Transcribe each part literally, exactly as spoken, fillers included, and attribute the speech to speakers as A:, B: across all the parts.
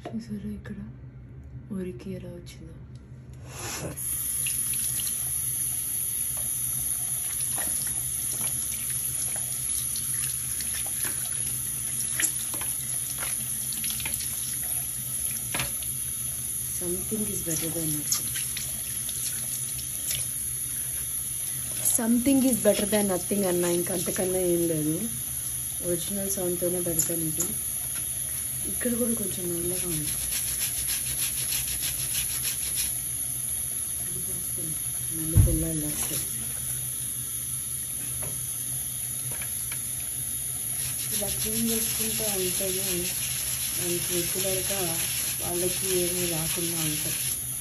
A: చూసారా ఇక్కడ మురికి ఎలా వచ్చిందో. Something is better then nothing. Something is better than nothing అన్న, ఇంకంతకన్నా ఏం లేదు. ఒరిజినల్ సౌండ్తోనే పెడతాను ఇది. ఇక్కడ కూడా కొంచెం నల్లగా ఉంది. మళ్ళీ పిల్లలు వస్తాయి. ఇలా క్లీన్ చేసుకుంటూ ఉంటేనే మనకి రెగ్యులర్గా వాళ్ళకి ఏమీ రాకుండా ఉంటాయి.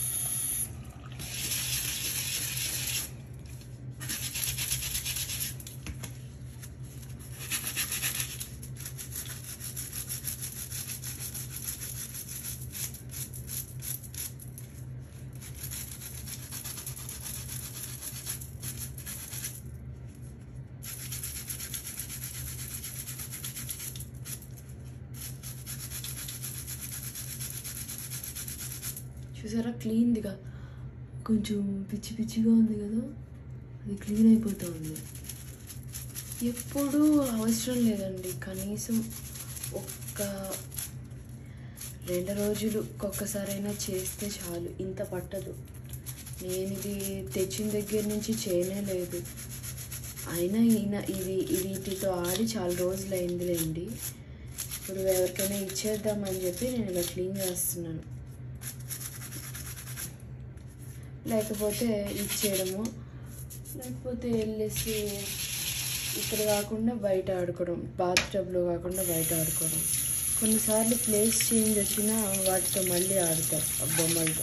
A: చూసారా క్లీన్గా, కొంచెం పిచ్చి పిచ్చిగా ఉంది కదా, అది క్లీన్ అయిపోతుంది. ఎప్పుడూ అవసరం లేదండి, కనీసం ఒక్క రెండు రోజులు ఒక్కొక్కసారైనా చేస్తే చాలు, ఇంత పట్టదు. నేను ఇది తెచ్చిన దగ్గర నుంచి చేయనే లేదు, అయినా ఈయన ఇది వీటితో ఆడి చాలా రోజులు అయిందిలేండి. ఇప్పుడు ఎవరికైనా ఇచ్చేద్దామని చెప్పి నేను ఇలా క్లీన్ చేస్తున్నాను. లేకపోతే ఇచ్చేయడము, లేకపోతే వెళ్ళేసి ఇక్కడ కాకుండా బయట ఆడుకోవడం, బాత్ టబ్లో కాకుండా బయట ఆడుకోవడం. కొన్నిసార్లు ప్లేస్ చేంజ్ వచ్చినా వాటితో మళ్ళీ ఆడతారు ఆ బొమ్మలతో.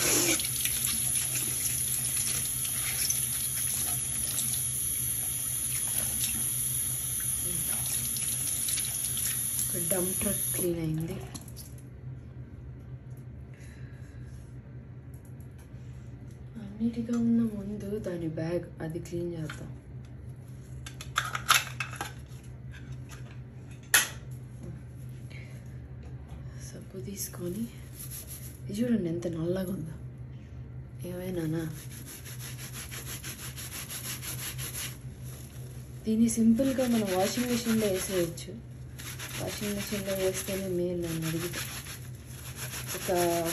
A: డంప్ ట్రక్ క్లీన్ అయింది. నీట్గా ఉన్న ముందు దాని బ్యాగ్ అది క్లీన్ చేద్దాం. సబ్బు తీసుకొని ఇది చూడండి ఎంత నల్లగా ఉందో. ఏమైనా దీన్ని సింపుల్గా మనం వాషింగ్ మెషిన్లో వేసేయచ్చు. వాషింగ్ మెషిన్లో వేస్తేనే మేలు నన్ను అడిగితే. ఒక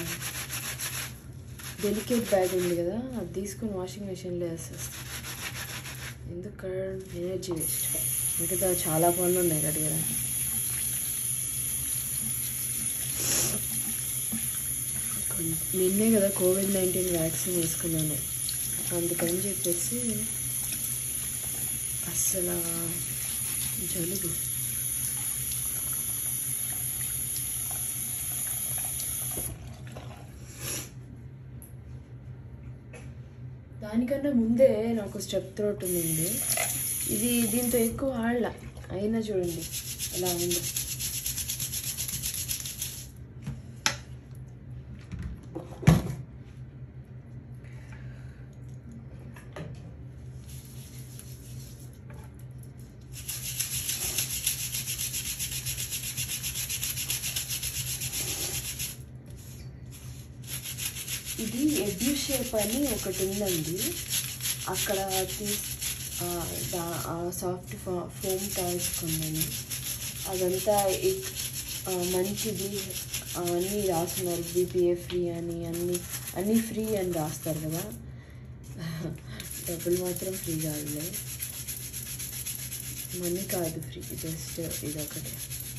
A: డెలికేట్ బ్యాగ్ ఉంది కదా, అది తీసుకొని వాషింగ్ మెషిన్లో వేసేస్తాం. ఎందుకు ఎనర్జీ వేస్ట్. మిగతా చాలా పనులు ఉన్నాయి కడిగడానికి. నిన్నే కదా కోవిడ్ నైన్టీన్ వ్యాక్సిన్ వేసుకున్నాను, అందుకని చెప్పేసి అస్సలు జలుబు. దానికన్నా ముందే నాకు స్టెప్ థ్రోట్ ఉంది. ఇది దీంతో ఎక్కువ ఆడలా, అయినా చూడండి ఎలా ఉంది. ఇది ఎడ్యూ షేప్ అని ఒకటి ఉందండి, అక్కడ సాఫ్ట్ ఫోమ్ టాయ్స్ కొన్నాను. అదంతా మంచిది అన్నీ రాస్తున్నారు, బీపీఏ ఫ్రీ అని, అన్నీ అన్నీ ఫ్రీ అని రాస్తారు కదా. డబ్బులు మాత్రం ఫ్రీ కాదులే, మనీ కాదు ఫ్రీ, జస్ట్ ఇదొకటి.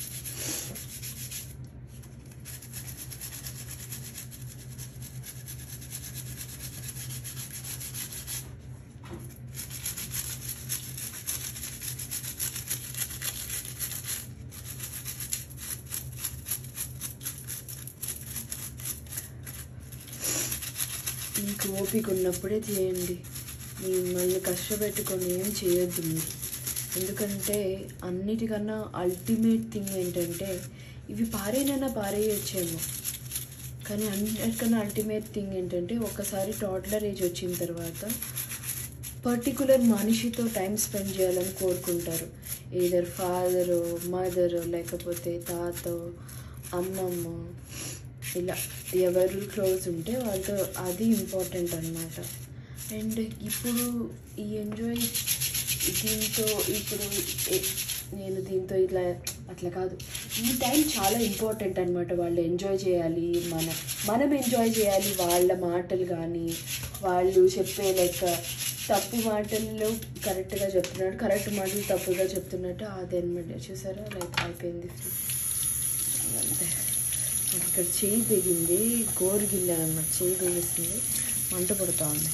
A: మీకు ఓపిక ఉన్నప్పుడే చేయండి, మిమ్మల్ని కష్టపెట్టుకొని ఏం చేయొద్దు మీరు. ఎందుకంటే అన్నిటికన్నా అల్టిమేట్ థింగ్ ఏంటంటే, ఇవి పారేనైనా పారేయచ్చేమో, కానీ అన్నిటికన్నా అల్టిమేట్ థింగ్ ఏంటంటే ఒకసారి టాడ్లర్ ఏజ్ వచ్చిన తర్వాత పర్టికులర్ మనిషితో టైం స్పెండ్ చేయాలని కోరుకుంటారు. ఈదర్ ఫాదరు, మదరు, లేకపోతే తాత, అమ్మమ్మ, ఇలా ఎవరు క్లోజ్ ఉంటే వాళ్ళతో అది ఇంపార్టెంట్ అనమాట. అండ్ ఇప్పుడు ఈ ఎంజాయ్ దీంతో ఇప్పుడు నేను దీంతో ఇట్లా అట్లా కాదు, ఈ టైం చాలా ఇంపార్టెంట్ అనమాట. వాళ్ళు ఎంజాయ్ చేయాలి, మన మనం ఎంజాయ్ చేయాలి. వాళ్ళ మాటలు కానీ వాళ్ళు చెప్పే లైక్ తప్పు మాటల్లో కరెక్ట్గా చెప్తున్నాడు, కరెక్ట్ మాటలు తప్పుగా చెప్తున్నట్టు అది అనమాట. చూసారా లైక్ అయిపోయింది అంతే. ఇక్కడ చేయి దిగింది, గోరు గిల్లాను అనమాట, చేయి దిగిస్తుంది, మంట పడుతూ ఉంది.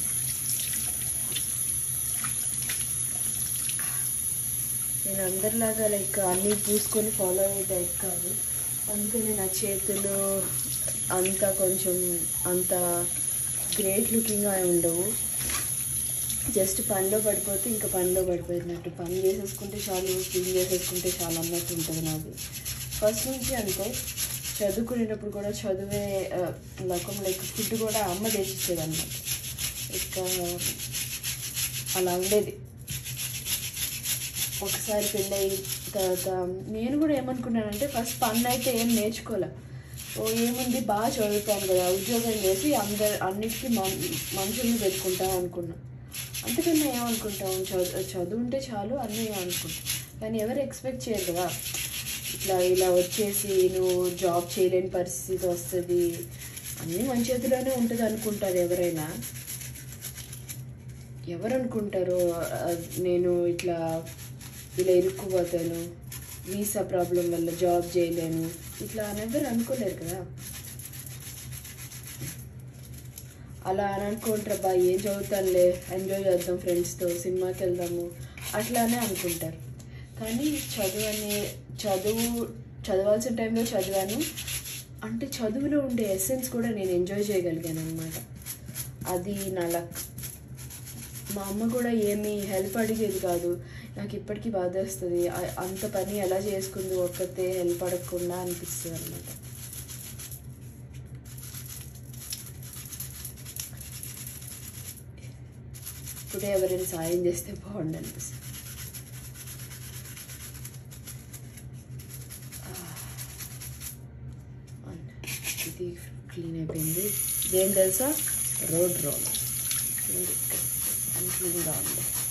A: నేను అందరిలాగా లైక్ అన్నీ పూసుకొని ఫాలో అయ్యే టైప్ కాదు, అందుకని నా చేతులు అంత కొంచెం అంత గ్రేట్ లుకింగ్గా ఉండవు. జస్ట్ పనిలో పడిపోతే ఇంకా పనిలో పడిపోయినట్టు, పని చేసేసుకుంటే చాలు, క్లీన్ చేసేసుకుంటే చాలు అన్నట్టు ఉంటుంది నాది ఫస్ట్ నుంచి. అనుకో చదువుకునేటప్పుడు కూడా చదివే లకం లైక్ ఫుడ్ కూడా అమ్మ చేసిచ్చేది అన్నమాట. ఇక అలా ఉండేది. ఒకసారి పెళ్ళయి తర్వాత నేను కూడా ఏమనుకున్నానంటే ఫస్ట్ పని అయితే ఏం నేర్చుకోలే, ఓ ఏముంది బాగా చదువుతాను కదా, ఉద్యోగం చేసి అందరు అన్నిటికీ మనుషుల్ని పెట్టుకుంటాం అనుకున్నా. అంతకన్నా ఏమనుకుంటాం, చదువు చదువు ఉంటే చాలు అన్నీ అనుకుంటాం. కానీ ఎవరు ఎక్స్పెక్ట్ చేయరు కదా, ఇట్లా ఇలా వచ్చేసి నువ్వు జాబ్ చేయలేని పరిస్థితి వస్తుంది, అన్నీ మన చేతిలోనే ఉంటుంది అనుకుంటారు ఎవరైనా. ఎవరు అనుకుంటారు నేను ఇట్లా ఇలా ఇరుక్కుపోతాను, వీసా ప్రాబ్లం వల్ల జాబ్ చేయలేను, ఇట్లా అని ఎవరు అనుకోలేరు కదా. అలా అని అనుకుంటారు, బా ఏం చదువుతానులే, ఎంజాయ్ చేద్దాం ఫ్రెండ్స్తో, సినిమాకి వెళ్దాము అట్లానే అనుకుంటారు. కానీ చదువు అనే చదువు చదవాల్సిన టైంలో చదివాను అంటే చదువులో ఉండే ఎసెన్స్ కూడా నేను ఎంజాయ్ చేయగలిగాను అనమాట. అది నా లక్. మా అమ్మ కూడా ఏమీ హెల్ప్ అడిగేది కాదు. నాకు ఇప్పటికీ బాధ వస్తుంది, అంత పని ఎలా చేసుకుంది ఒక్కతే హెల్ప్ అడగకుండా అనిపిస్తుంది అనమాట. ఇప్పుడే ఎవరైనా సాయం చేస్తే బాగుండు అనిపిస్తుంది. ఇది క్లీన్ అయిపోయింది. ఇదేం తెలుసా, రోడ్ రోల్ అన్క్లీన్గా ఉంది.